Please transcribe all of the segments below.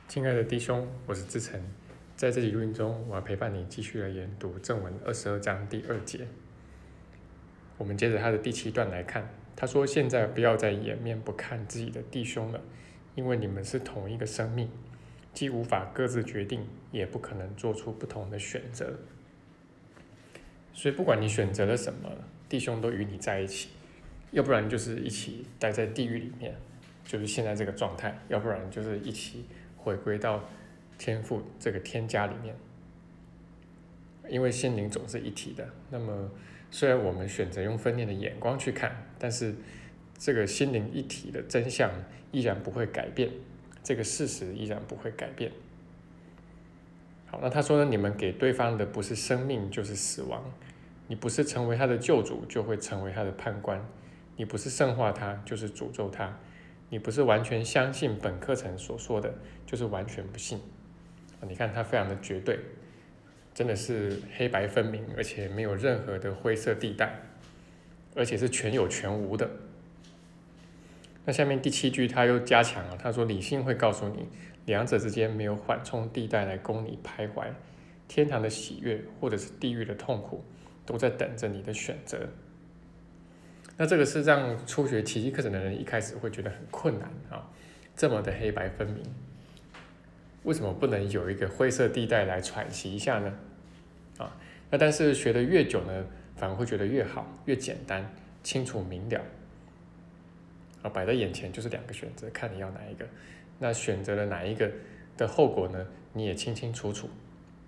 亲爱的弟兄，我是志成，在这集录音中，我要陪伴你继续来研读正文22章第2节。我们接着他的第7段来看，他说：“现在不要再掩面不看自己的弟兄了，因为你们是同一个生命，既无法各自决定，也不可能做出不同的选择。所以不管你选择了什么，弟兄都与你在一起，要不然就是一起待在地狱里面，就是现在这个状态；要不然就是一起回归到天父这个天家里面。因为心灵总是一体的，那么虽然我们选择用分裂的眼光去看，但是这个心灵一体的真相依然不会改变，这个事实依然不会改变。好，那他说呢，你们给对方的不是生命就是死亡，你不是成为他的救主就会成为他的判官，你不是圣化他就是诅咒他，你不是完全相信本课程所说的就是完全不信。你看他非常的绝对，真的是黑白分明，而且没有任何的灰色地带，而且是全有全无的。那下面第7句他又加强了，他说理性会告诉你，两者之间没有缓冲地带来供你徘徊，天堂的喜悦或者是地狱的痛苦都在等着你的选择。那这个是让初学奇迹课程的人一开始会觉得很困难啊，这么的黑白分明，为什么不能有一个灰色地带来喘息一下呢？那但是学得越久呢，反而会觉得越好，越简单，清楚明了。摆在眼前就是2个选择，看你要哪一个。那选择了哪一个的后果呢？你也清清楚楚。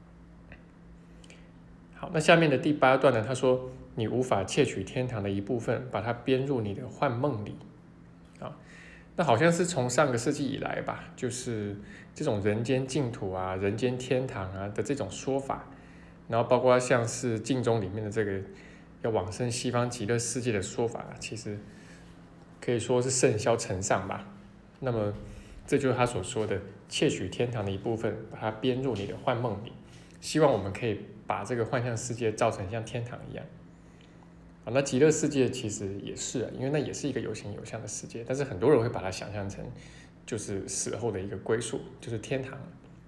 好，那下面的第8段呢？他说你无法窃取天堂的一部分，把它编入你的幻梦里。那好像是从上个世纪以来吧，就是这种人间净土啊、人间天堂啊的这种说法，然后包括像是经中里面的这个要往生西方极乐世界的说法，其实可以说是甚嚣尘上吧。那么这就是他所说的窃取天堂的一部分，把它编入你的幻梦里，希望我们可以把这个幻象世界造成像天堂一样。那极乐世界其实也是，因为那也是一个有形有相的世界，但是很多人会把它想象成就是死后的一个归宿，就是天堂，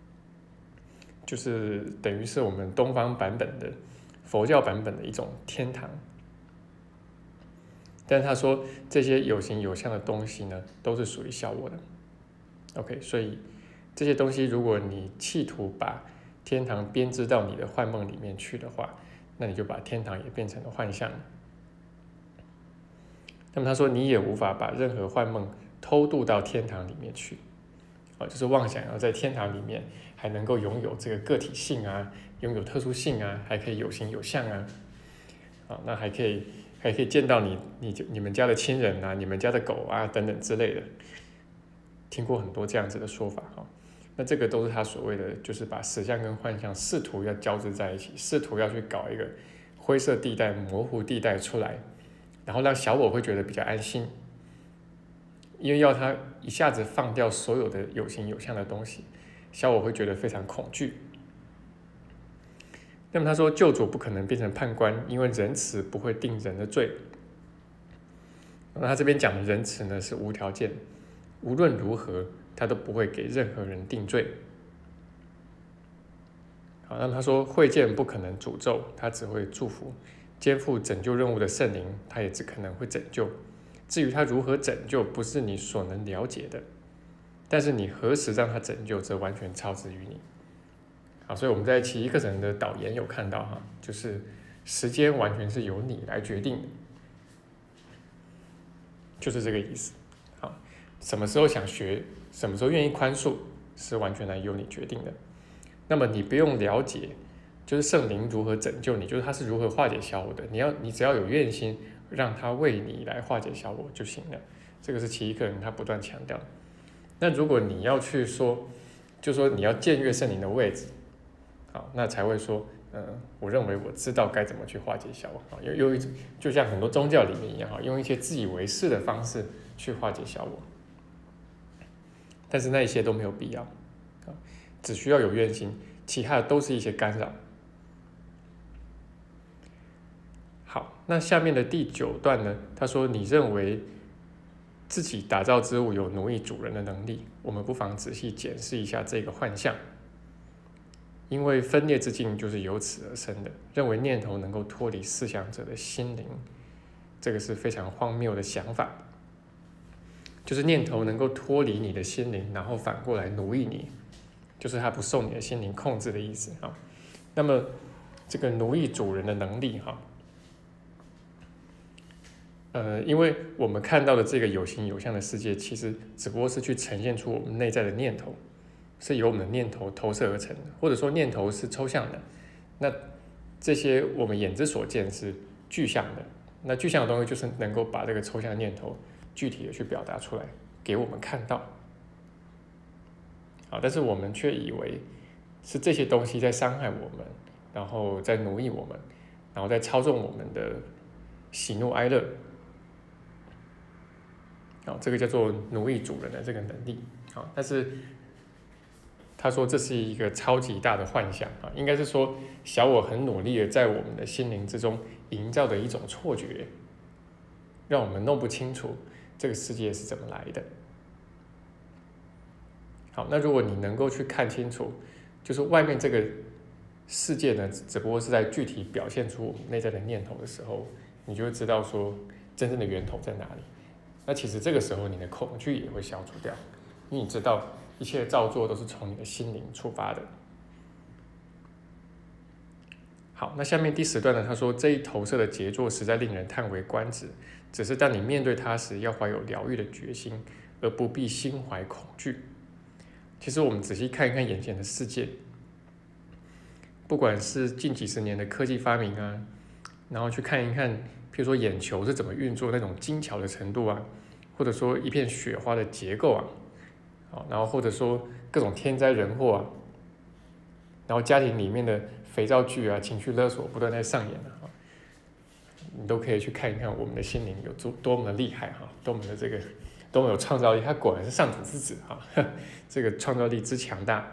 就是等于是我们东方版本的佛教版本的一种天堂。但是他说这些有形有相的东西呢，都是属于小我的。OK， 所以这些东西如果你企图把天堂编织到你的幻梦里面去的话，那你就把天堂也变成了幻象。那么他说你也无法把任何幻梦偷渡到天堂里面去，就是妄想要在天堂里面还能够拥有这个个体性啊，拥有特殊性啊，还可以有形有相啊，那还可以见到你们家的亲人啊，你们家的狗啊等等之类的，听过很多这样子的说法哈。那这个都是他所谓的，就是把实相跟幻象试图要交织在一起，试图要去搞一个灰色地带、模糊地带出来，然后让小我会觉得比较安心，因为要他一下子放掉所有的有形有相的东西，小我会觉得非常恐惧。那么他说救主不可能变成判官，因为仁慈不会定人的罪。那他这边讲的仁慈呢是无条件，无论如何他都不会给任何人定罪。好，那他说会见不可能诅咒，他只会祝福。肩负拯救任务的圣灵，他也只可能会拯救。至于他如何拯救，不是你所能了解的，但是你何时让他拯救，则完全超之于你。好，所以我们在奇迹课程的导言有看到就是时间完全是由你来决定的，就是这个意思。好，什么时候想学，什么时候愿意宽恕，是完全来由你决定的。那么你不用了解，就是圣灵如何拯救你，就是他是如何化解小我的。你只要有愿心，让他为你来化解小我就行了。这个是奇迹课程他不断强调。那如果你要去说，就说你要僭越圣灵的位置，好，那才会说，我认为我知道该怎么去化解小我，就像很多宗教里面一样，用一些自以为是的方式去化解小我，但是那一些都没有必要，只需要有愿心，其他的都是一些干扰。好，那下面的第9段呢？他说你认为自己打造之物有奴役主人的能力， 我们不妨仔细检视一下这个幻象。因为分裂之境就是由此而生的，认为念头能够脱离思想者的心灵，这个是非常荒谬的想法。就是念头能够脱离你的心灵，然后反过来奴役你，就是它不受你的心灵控制的意思。那么这个奴役主人的能力，因为我们看到的这个有形有相的世界，其实只不过是去呈现出我们内在的念头，是由我们的念头投射而成的，或者说念头是抽象的，那这些我们眼之所见是具象的，那具象的东西就是能够把这个抽象的念头具体的去表达出来给我们看到。但是我们却以为是这些东西在伤害我们，然后在奴役我们，然后在操纵我们的喜怒哀乐。这个叫做奴役主人的这个能力。但是他说这是一个超级大的幻象，应该是说小我很努力的在我们的心灵之中营造的一种错觉，让我们弄不清楚这个世界是怎么来的。好，那如果你能够去看清楚，就是外面这个世界呢，只不过是在具体表现出我们内在的念头的时候，你就会知道说真正的源头在哪里。那其实这个时候你的恐惧也会消除掉，因为你知道一切的造作都是从你的心灵出发的。好，那下面第10段呢，他说这一投射的杰作实在令人叹为观止，只是当你面对它时，要怀有疗愈的决心，而不必心怀恐惧。其实我们仔细看一看眼前的世界，不管是近几十年的科技发明啊，然后去看一看，譬如说眼球是怎么运作那种精巧的程度啊，或者说一片雪花的结构啊，然后或者说各种天灾人祸啊，然后家庭里面的肥皂剧啊、情绪勒索不断在上演啊，你都可以去看一看我们的心灵有多么的厉害哈，多么的多么有创造力。他果然是上主之子哈，这个创造力之强大，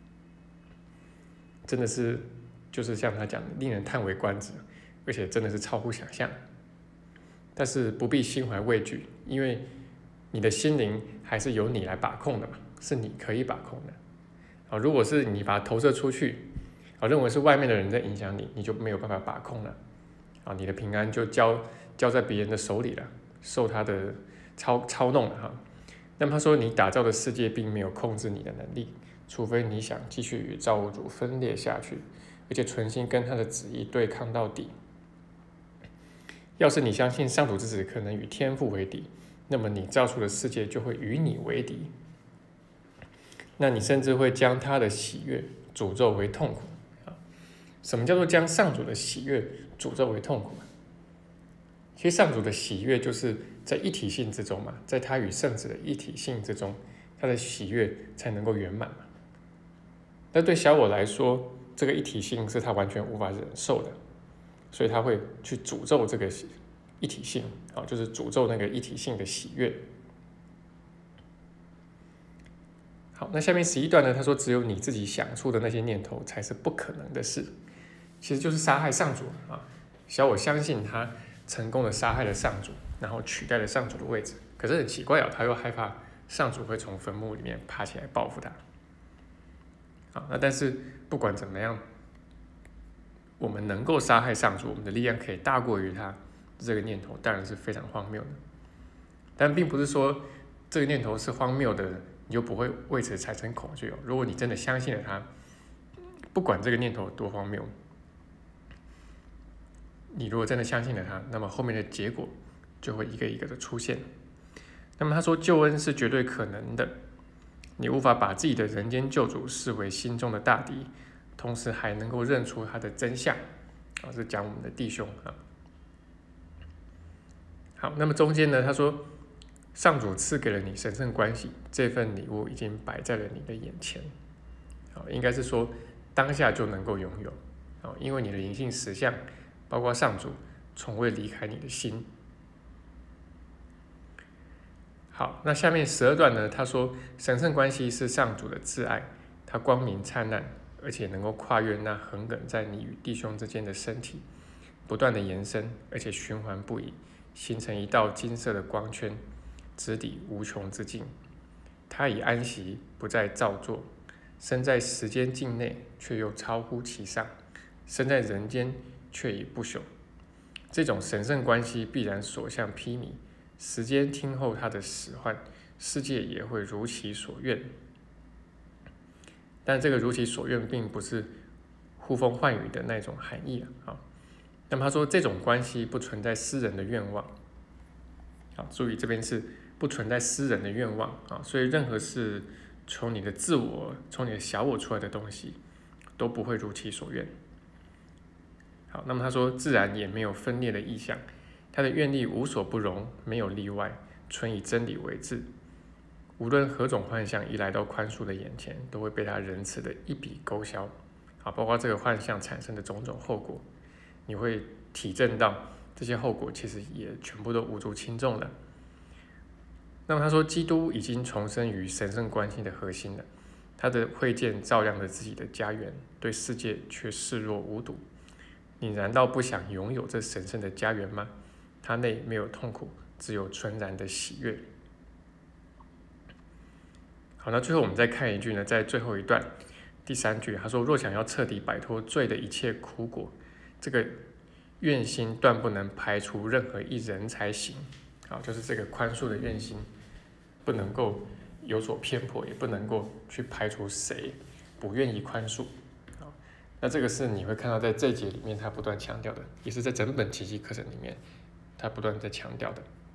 真的是就是像他讲的，令人叹为观止，而且真的是超乎想象。但是不必心怀畏惧，因为你的心灵还是由你来把控的嘛，是你可以把控的。如果是你把它投射出去，认为是外面的人在影响你，你就没有办法把控了。你的平安就交在别人的手里了，受他的操弄了哈。那么他说，你打造的世界并没有控制你的能力，除非你想继续与造物主分裂下去，而且存心跟他的旨意对抗到底。要是你相信上主之子可能与天父为敌，那么你造出的世界就会与你为敌。那你甚至会将他的喜悦诅咒为痛苦。什么叫做将上主的喜悦诅咒为痛苦？其实上主的喜悦就是在一体性之中嘛，在他与圣子的一体性之中，他的喜悦才能够圆满嘛。但对小我来说，这个一体性是他完全无法忍受的，所以他会去诅咒这个一体性，就是诅咒那个一体性的喜悦。好，那下面11段呢，他说只有你自己想出的那些念头才是不可能的事，其实就是杀害上主啊。小我相信他成功的杀害了上主，然后取代了上主的位置。可是很奇怪他又害怕上主会从坟墓里面爬起来报复他。那但是不管怎么样，我们能够杀害上主，我们的力量可以大过于他，这个念头当然是非常荒谬的。但并不是说这个念头是荒谬的，你就不会为此产生恐惧。如果你真的相信了它，不管这个念头有多荒谬，你如果真的相信了它，那么后面的结果就会一个一个的出现。那么他说救恩是绝对可能的，你无法把自己的人间救主视为心中的大敌，同时还能够认出他的真相。是讲我们的弟兄。好，那么中间呢，他说上主赐给了你神圣关系，这份礼物已经摆在了你的眼前。应该是说当下就能够拥有，因为你的灵性实相包括上主从未离开你的心。好，那下面12段呢，他说神圣关系是上主的挚爱，它光明灿烂，而且能够跨越那横亘在你与弟兄之间的身体，不断的延伸，而且循环不已，形成一道金色的光圈，直抵无穷之境。 他已安息，不再造作，身在时间境内，却又超乎其上；身在人间，却已不朽。这种神圣关系必然所向披靡，时间听候他的使唤，世界也会如其所愿。但这个如其所愿，并不是呼风唤雨的那种含义啊。那么他说，这种关系不存在私人的愿望。好，注意这边是不存在私人的愿望啊，所以任何是从你的自我、从你的小我出来的东西，都不会如其所愿。好，那么他说，自然也没有分裂的意象，他的愿力无所不容，没有例外，纯以真理为治。无论何种幻象一来到宽恕的眼前，都会被他仁慈的一笔勾销。好，包括这个幻象产生的种种后果，你会体证到这些后果其实也全部都无足轻重了。那么他说，基督已经重生于神圣关系的核心了，他的会见照亮了自己的家园，对世界却视若无睹。你难道不想拥有这神圣的家园吗？它内没有痛苦，只有纯然的喜悦。好，那最后我们再看一句呢，在最后一段第3句，他说：若想要彻底摆脱罪的一切苦果，这个愿心断不能排除任何一人才行。好，就是这个宽恕的愿心不能够有所偏颇，也不能够去排除谁不愿意宽恕。那这个是你会看到在这一节里面他不断强调的，也是在整本奇迹课程里面他不断在强调的。